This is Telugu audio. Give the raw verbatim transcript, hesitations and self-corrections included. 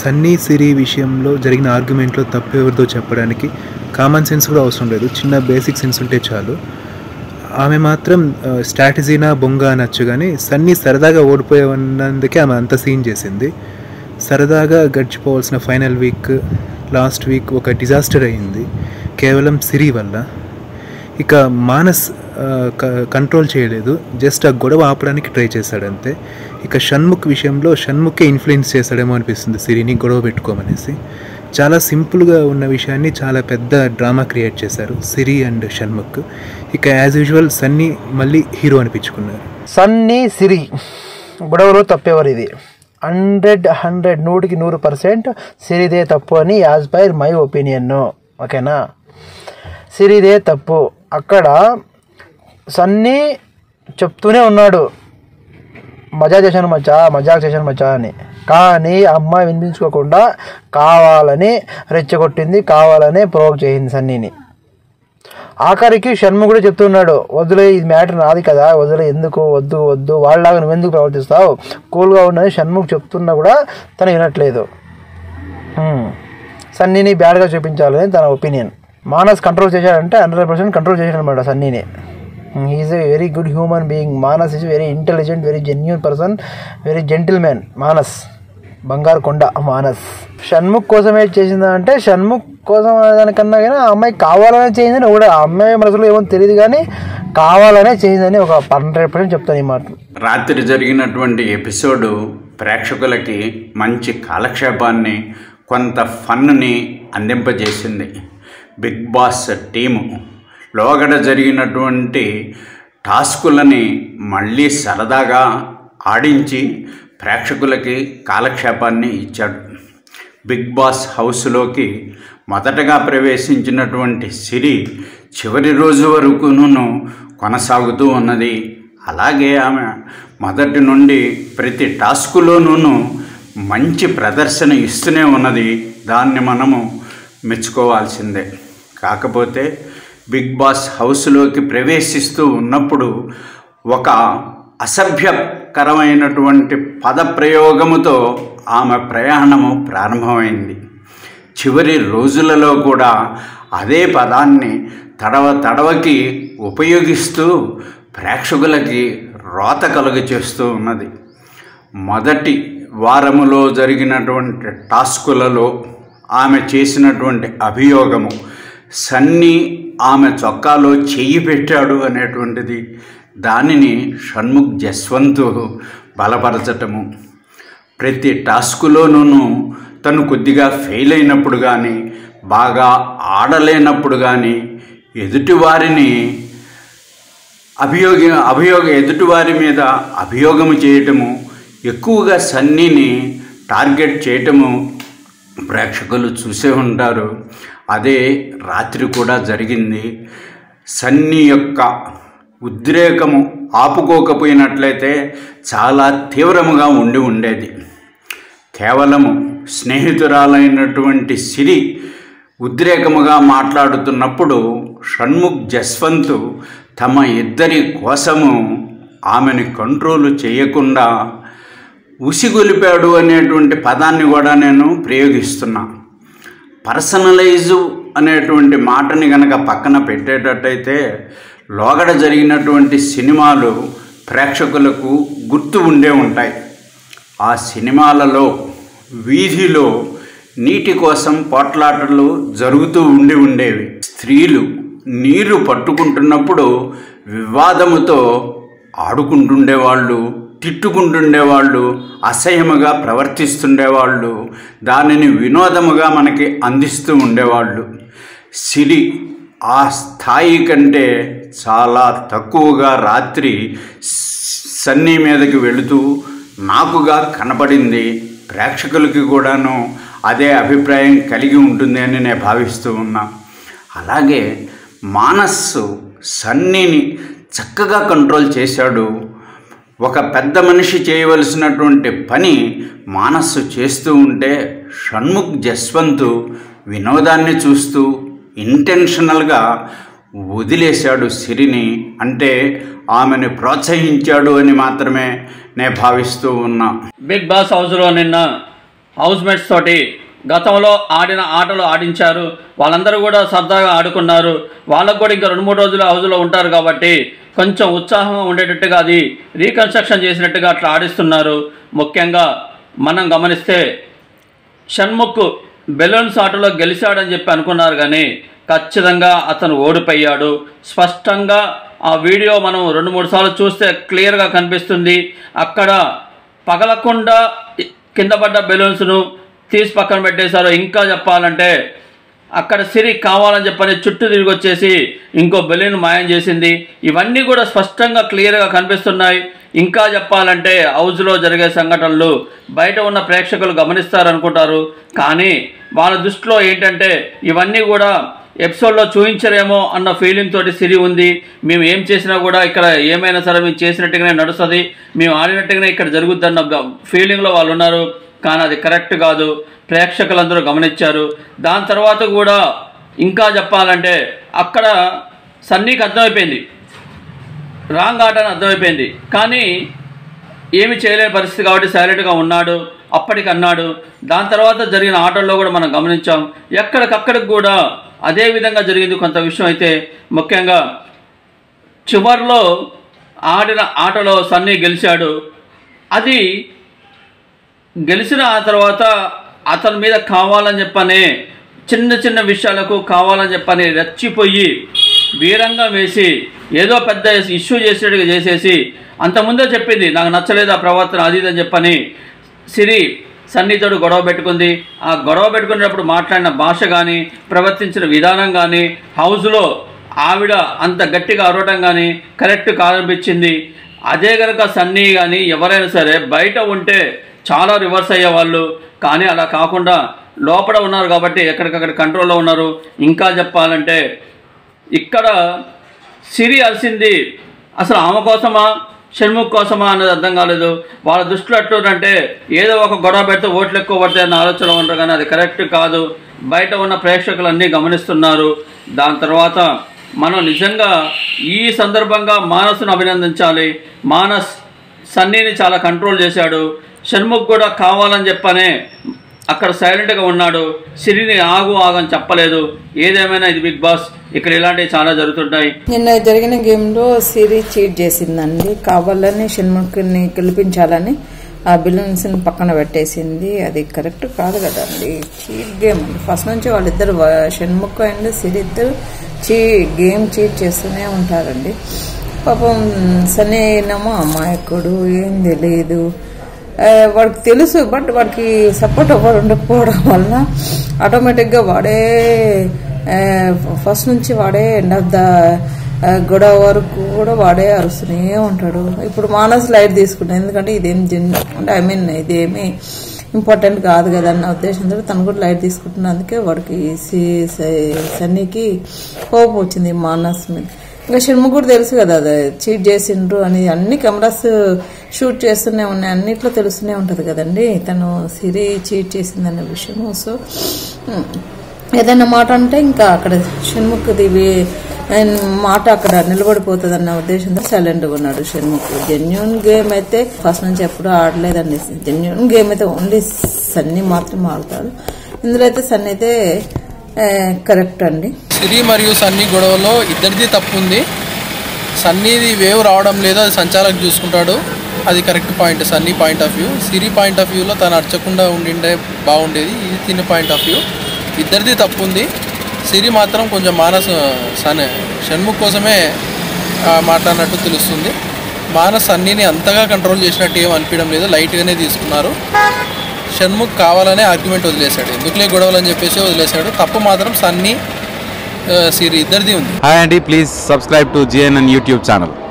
సన్నీ సిరి విషయంలో జరిగిన ఆర్గ్యుమెంట్లో తప్పు ఎవరిదో చెప్పడానికి కామన్ సెన్స్ కూడా అవసరం లేదు, చిన్న బేసిక్ సెన్స్ ఉంటే చాలు. ఆమె మాత్రం స్ట్రాటజీనా బొంగ అనొచ్చు, కానీ సన్నీ సరదాగా ఓడిపోయే ఉన్నందుకే ఆమె అంత సీన్ చేసింది. సరదాగా గడిచిపోవాల్సిన ఫైనల్ వీక్ లాస్ట్ వీక్ ఒక డిజాస్టర్ అయింది కేవలం సిరి వల్ల. ఇక మానస్ కంట్రోల్ చేయలేదు, జస్ట్ ఆ గొడవ ఆపడానికి ట్రై చేశాడు అంతే. ఇక షణ్ముఖ్ విషయంలో షణ్ముఖే ఇన్ఫ్లుయెన్స్ చేశాడేమో అనిపిస్తుంది సిరిని గొడవ పెట్టుకోమనేసి. చాలా సింపుల్గా ఉన్న విషయాన్ని చాలా పెద్ద డ్రామా క్రియేట్ చేశారు సిరి అండ్ షణ్ముఖ్. ఇక యాజ్ యూజువల్ సన్నీ మళ్ళీ హీరో అనిపించుకున్నారు. సన్నీ సిరి గొడవలో తప్పేవారు, ఇది హండ్రెడ్ హండ్రెడ్ నూటికి నూరు పర్సెంట్ సిరిదే తప్పు అని యాజ్ పర్ మై ఒపీనియన్. ఓకేనా, సిరిదే తప్పు. అక్కడ సన్నీ చెప్తూనే ఉన్నాడు మజా చేశాను మచ్చా మజాక్ చేశాను మచ్చా అని, కానీ అమ్మాయి వినిపించుకోకుండా కావాలని రెచ్చగొట్టింది, కావాలనే ప్రొవోక్ చేసింది సన్నీని. ఆఖరికి షణ్ముఖ్ కూడా చెప్తున్నాడు, వద్దులే ఇది మ్యాటర్ నాది కదా, వద్దులే ఎందుకు వద్దు వద్దు వాళ్ళలాగా నువ్వెందుకు ప్రవర్తిస్తావు, కూల్గా ఉండని షణ్ముఖ్ చెప్తున్నా కూడా తను వినట్లేదు. సన్నీని బ్యాడ్గా చూపించాలని తన ఒపీనియన్. మానస్ కంట్రోల్ చేశాడంటే హండ్రెడ్ పర్సెంట్ కంట్రోల్ చేశాడనమాట సన్నీని. He is a very good human being. Manas is very intelligent, very genuine person, very gentleman Manas. బంగారు కొండ మానస్. షణ్ముఖ్ కోసం ఏం చేసిందా అంటే, షణ్ముఖ్ కోసం దానికన్నా కానీ ఆ అమ్మాయి కావాలనే చేయిందని కూడా, ఆ అమ్మాయి మనసులో ఏమో తెలియదు కానీ కావాలనే చేయిందని ఒక హండ్రెడ్ పర్సెంట్ చెప్తాను ఈ మాట. రాత్రి జరిగినటువంటి ఎపిసోడు ప్రేక్షకులకి మంచి కాలక్షేపాన్ని, కొంత ఫన్ని అందింపజేసింది. బిగ్ బాస్ టీము లోగడ జరిగినటువంటి టాస్కులని మళ్ళీ సరదాగా ఆడించి ప్రేక్షకులకి కాలక్షేపాన్ని ఇచ్చాడు. బిగ్ బాస్ హౌస్లోకి మొదటగా ప్రవేశించినటువంటి సిరి చివరి రోజు వరకును కొనసాగుతూ ఉన్నది. అలాగే ఆమె మొదటి నుండి ప్రతి టాస్కులోనూ మంచి ప్రదర్శన ఇస్తూనే ఉన్నది. దాన్ని మనము మెచ్చుకోవాల్సిందే. కాకపోతే బిగ్ బాస్ హౌస్లోకి ప్రవేశిస్తూ ఉన్నప్పుడు ఒక అసభ్యకరమైనటువంటి పదప్రయోగముతో ఆమె ప్రయాణము ప్రారంభమైంది. చివరి రోజులలో కూడా అదే పదాన్ని తడవ తడవకి ఉపయోగిస్తూ ప్రేక్షకులకి రోత కలుగ చేస్తూ ఉన్నది. మొదటి వారములో జరిగినటువంటి టాస్కులలో ఆమె చేసినటువంటి అభియోగము, సన్నీ ఆమె చొక్కాలో చెయ్యి పెట్టాడు అనేటువంటిది, దానిని షణ్ముఖ్ జస్వంత్ బలపరచటము. ప్రతి టాస్కులోనూ తను కొద్దిగా ఫెయిల్ అయినప్పుడు కానీ, బాగా ఆడలేనప్పుడు కానీ ఎదుటివారిని అభియోగ అభియోగ ఎదుటివారి మీద అభియోగము చేయటము, ఎక్కువగా సన్నీని టార్గెట్ చేయటము ప్రేక్షకులు చూసే ఉంటారు. అదే రాత్రి కూడా జరిగింది. సన్నీ యొక్క ఉద్రేకము ఆపుకోకపోయినట్లయితే చాలా తీవ్రముగా ఉండి ఉండేది. కేవలము స్నేహితురాలైనటువంటి సిరి ఉద్రేకముగా మాట్లాడుతున్నప్పుడు షణ్ముఖ్ జస్వంత్ తమ ఇద్దరి కోసము ఆమెను కంట్రోల్ చేయకుండా ఉసిగొలిపాడు అనేటువంటి పదాన్ని కూడా నేను ప్రయోగిస్తున్నా. పర్సనలైజు అనేటువంటి మాటని కనుక పక్కన పెట్టేటట్టయితే లోగడ జరిగినటువంటి సినిమాలు ప్రేక్షకులకు గుర్తు ఉండే ఉంటాయి. ఆ సినిమాలలో వీధిలో నీటి కోసం పోట్లాటలు జరుగుతూ ఉండి ఉండేవి. స్త్రీలు నీరు పట్టుకుంటున్నప్పుడు వివాదముతో ఆడుకుంటుండేవాళ్ళు, తిట్టుకుంటుండేవాళ్ళు, అసహ్యముగా ప్రవర్తిస్తుండేవాళ్ళు, దానిని వినోదముగా మనకి అందిస్తూ ఉండేవాళ్ళు. సిరి ఆ స్థాయి కంటే చాలా తక్కువగా రాత్రి సన్నీ మీదకి వెళుతూ నాకుగా కనపడింది. ప్రేక్షకులకి కూడాను అదే అభిప్రాయం కలిగి ఉంటుంది అని నేను భావిస్తూ ఉన్నా. అలాగే మానస్సు సన్నీని చక్కగా కంట్రోల్ చేశాడు. ఒక పెద్ద మనిషి చేయవలసినటువంటి పని మానస్సు చేస్తూ ఉంటే షణ్ముఖ్ జస్వంత్ వినోదాన్ని చూస్తూ ఇంటెన్షనల్గా వదిలేశాడు సిరిని. అంటే ఆమెను ప్రోత్సహించాడు అని మాత్రమే నేను భావిస్తూ ఉన్నా. బిగ్ బాస్ హౌస్లో నిన్న హౌస్ మేట్స్ తోటి గతంలో ఆడిన ఆటలు ఆడించారు. వాళ్ళందరూ కూడా సరదాగా ఆడుకున్నారు. వాళ్ళకు కూడా ఇంకా రెండు మూడు రోజులు హౌస్లో ఉంటారు కాబట్టి కొంచెం ఉత్సాహం ఉండేటట్టుగా అది రీకన్స్ట్రక్షన్ చేసినట్టుగా అట్లా ఆడిస్తున్నారు. ముఖ్యంగా మనం గమనిస్తే షణ్ముఖ్ బెలూన్స్ ఆటలో గెలిచాడని చెప్పి అనుకున్నారు, కానీ ఖచ్చితంగా అతను ఓడిపోయాడు. స్పష్టంగా ఆ వీడియో మనం రెండు మూడు సార్లు చూస్తే క్లియర్గా కనిపిస్తుంది. అక్కడ పగలకుండా కింద పడ్డ బెలూన్స్ను తీసి పక్కన పెట్టేశారు. ఇంకా చెప్పాలంటే అక్కడ సిరి కావాలని చెప్పని చుట్టూ తిరిగి వచ్చేసి ఇంకో బెలూన్ మాయం చేసింది. ఇవన్నీ కూడా స్పష్టంగా క్లియర్గా కనిపిస్తున్నాయి. ఇంకా చెప్పాలంటే హౌస్లో జరిగే సంఘటనలు బయట ఉన్న ప్రేక్షకులు గమనిస్తారనుకుంటారు, కానీ వాళ్ళ దృష్టిలో ఏంటంటే ఇవన్నీ కూడా ఎపిసోడ్లో చూపించరేమో అన్న ఫీలింగ్ తోటి సిరి ఉంది. మేము ఏం చేసినా కూడా ఇక్కడ ఏమైనా సరే మేము చేసినట్టుగానే నడుస్తుంది, మేము ఆడినట్టుగానే ఇక్కడ జరుగుద్ది అన్న ఫీలింగ్లో వాళ్ళు ఉన్నారు. కానీ అది కరెక్ట్ కాదు, ప్రేక్షకులందరూ గమనించారు. దాని తర్వాత కూడా ఇంకా చెప్పాలంటే అక్కడ సన్నీకి అర్థమైపోయింది, రాంగ్ ఆట అని అర్థమైపోయింది, కానీ ఏమి చేయలేని పరిస్థితి కాబట్టి సైలెంట్గా ఉన్నాడు. అప్పటికి అన్నాడు. దాని తర్వాత జరిగిన ఆటల్లో కూడా మనం గమనించాం, ఎక్కడికక్కడికి కూడా అదే విధంగా జరిగింది కొంత విషయం. అయితే ముఖ్యంగా చివర్లో ఆడిన ఆటలో సన్నీ గెలిచాడు. అది గెలిచిన ఆ తర్వాత అతని మీద కావాలని చెప్పనే చిన్న చిన్న విషయాలకు కావాలని చెప్పని రెచ్చిపోయి వీరంగా వేసి ఏదో పెద్ద ఇష్యూ చేసేట్టుగా చేసేసి అంతకుముందే చెప్పింది నాకు నచ్చలేదు ఆ ప్రవర్తన అది అని చెప్పని సిరి సన్నీతోడు గొడవ పెట్టుకుంది. ఆ గొడవ పెట్టుకునేటప్పుడు మాట్లాడిన భాష కానీ ప్రవర్తించిన విధానం కానీ హౌస్లో ఆవిడ అంత గట్టిగా అరవటం కానీ కరెక్ట్ కాదనిపించింది. అదే కనుక సన్నీ కానీ ఎవరైనా సరే బయట ఉంటే చాలా రివర్స్ అయ్యేవాళ్ళు, కానీ అలా కాకుండా లోపల ఉన్నారు కాబట్టి ఎక్కడికక్కడ కంట్రోల్లో ఉన్నారు. ఇంకా చెప్పాలంటే ఇక్కడ సిరి అలసింది అసలు ఆమె కోసమా షణ్ముఖ్ కోసమా అన్నది అర్థం కాలేదు. వాళ్ళ దృష్టిలో ఎట్లుందంటే ఏదో ఒక గొడవ పెడితే ఓట్లు ఎక్కువ పడతాయి అన్న ఆలోచన ఉంటారు, కానీ అది కరెక్ట్ కాదు. బయట ఉన్న ప్రేక్షకులన్నీ గమనిస్తున్నారు. దాని తర్వాత మనం నిజంగా ఈ సందర్భంగా మానస్ను అభినందించాలి. మానస్ సన్నీని చాలా కంట్రోల్ చేశాడు. షణ్ముఖ్ కూడా కావాలని చెప్పనే అక్కడ సైలెంట్గా ఉన్నాడు. సిరిని ఆగు ఆగని చెప్పలేదు. ఏదేమైనా ఇది బిగ్ బాస్, ఇక్కడ ఇలాంటివి చాలా జరుగుతుంటాయి. నిన్న జరిగిన గేమ్లో సిరి చీట్ చేసిందండి. కావాలని షణ్ముఖ్ని గెలిపించాలని ఆ బెలూన్స్ని పక్కన పెట్టేసింది. అది కరెక్ట్ కాదు కదండి. చీట్ గేమ్ అండి. ఫస్ట్ నుంచి వాళ్ళిద్దరు షణ్ముఖ్ అండ్ సిరి ఇద్దరు చీ గేమ్ చీట్ చేస్తూనే ఉంటారండి. పాపం సన్నీ ఏమో అమాయకుడు, ఏం తెలియదు, వాడికి తెలుసు. బట్ వాడికి సపోర్ట్ ఎవరు ఉండకపోవడం వలన ఆటోమేటిక్గా వాడే ఫస్ట్ నుంచి వాడే ఎండ్ ఆఫ్ ద గొడవ వరకు కూడా వాడే అరుస్తూనే ఉంటాడు. ఇప్పుడు మానస్ లైట్ తీసుకుంటాడు, ఎందుకంటే ఇదేం జన్ అంటే ఐ మీన్ ఇదేమీ ఇంపార్టెంట్ కాదు కదా అన్న ఉద్దేశంతో తను కూడా లైట్ తీసుకుంటున్నా. అందుకే వాడికి సన్నీకి కోపం వచ్చింది మానస్ మీద. ఇంకా షణ్ముఖ్ కూడా తెలుసు కదా అది చీట్ చేసిండ్రు అని. అన్ని కెమెరాస్ షూట్ చేస్తూనే ఉన్నాయి, అన్నిట్లో తెలుస్తూనే ఉంటుంది కదండి తను సిరి చీట్ చేసిందన్న విషయము. సో ఏదైనా మాట అంటే ఇంకా అక్కడ షణ్ముఖ్ది మాట అక్కడ నిలబడిపోతుంది అన్న ఉద్దేశంతో సైలెంట్గా ఉన్నాడు షణ్ముఖ్. జెన్యున్ గేమ్ అయితే ఫస్ట్ నుంచి ఎప్పుడూ ఆడలేదండి. జెన్యున్ గేమ్ అయితే ఓన్లీ సన్నీ మాత్రం ఆడతాడు. ఇందులో అయితే సన్నీ అయితే కరెక్ట్ అండి. సిరి మరియు సన్నీ గొడవలో ఇద్దరిది తప్పు ఉంది. సన్నీది వేవ్ రావడం లేదు, అది సంచాలక్ చూసుకుంటాడు, అది correct point Sunny point of view. Siri point of వ్యూలో తను అర్చకుండా ఉండిండే బాగుండేది, ఇది తిని పాయింట్ ఆఫ్ వ్యూ. ఇద్దరిది తప్పు ఉంది. సిరి మాత్రం కొంచెం మానస్ సన్ షణ్ముఖ్ కోసమే మాట్లాడినట్టు తెలుస్తుంది. మానస్ సన్నీని అంతగా కంట్రోల్ చేసినట్టు ఏం అనిపించడం లేదు, లైట్గానే తీసుకున్నారు. షణ్ముఖ్ కావాలనే ఆర్గ్యుమెంట్ వదిలేశాడు, ఎందుకులే గొడవలు అని చెప్పేసి వదిలేశాడు. తప్పు మాత్రం సన్నీ సిరి ఇద్దరిది ఉంది. హాయ్ అండి, please subscribe to GNN YouTube channel.